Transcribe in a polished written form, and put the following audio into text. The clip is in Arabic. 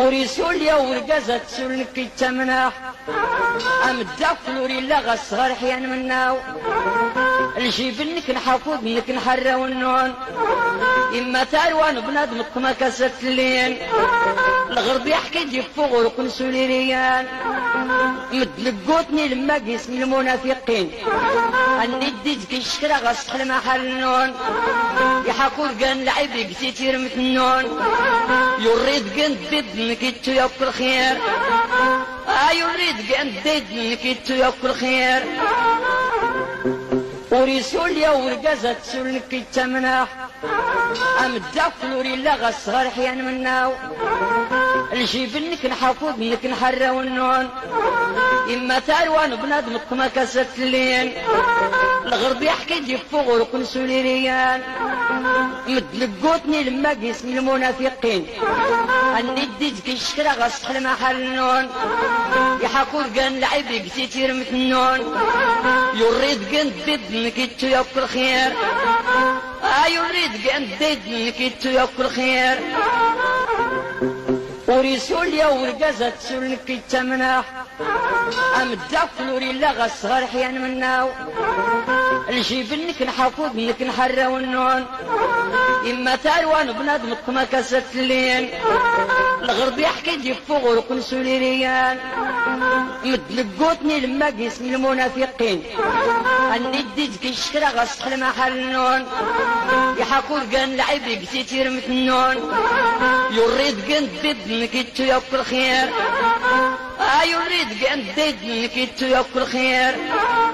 وريسول يا ورقزة تسولنك التمناح أمداك نوري لا غصغر حيان مناو الجيب انك نحافظ انك نحرى والنون إما تاروان بنادم الطما كاسة اللين الغرب يحكي دي فوق وكنسولي ريان مدلقوتني لما قسم المنافقين اني ديتك الشكرا غصح المحل النون يحكوا قان لعيبي كتير متنون يريد قان ضد نكيتو ياكل خير يريد قان ضد نكيتو ياكل خير وريسول يا ورقزة تسولنك التمناح أمداك نوري لا غصغر حيان مناو الجيب انك نحافظ انك نحرى والنون إما تاروان بنادم الطما كاسة اللين الغرب يحكي دي فوق وكنسولي ريان مدلقوتني لما قسم المنافقين اني ديتك الشكرا غصح المحل النون يحكوا قان لعيبي كتير متنون يريد قان ضد نكيتو ياكل خير يريد قان ضد نكيتو ياكل خير وريسول يا ورقزة تسولنك التمناح أمداك نوري لا غصغر حيان مناو الجيب انك نحافظ انك نحرى والنون إما تاروان بنادم الطما كاسة اللين الغرب يحكي دي فوق وكنسولي ريان مدلقوتني لما قسم المنافقين اني ديتك الشكرا غصح المحل النون يحكوا قان لعيبي كتير متنون يريد قان ضد نكيتو ياكل خير يريد قان ضد نكيتو ياكل خير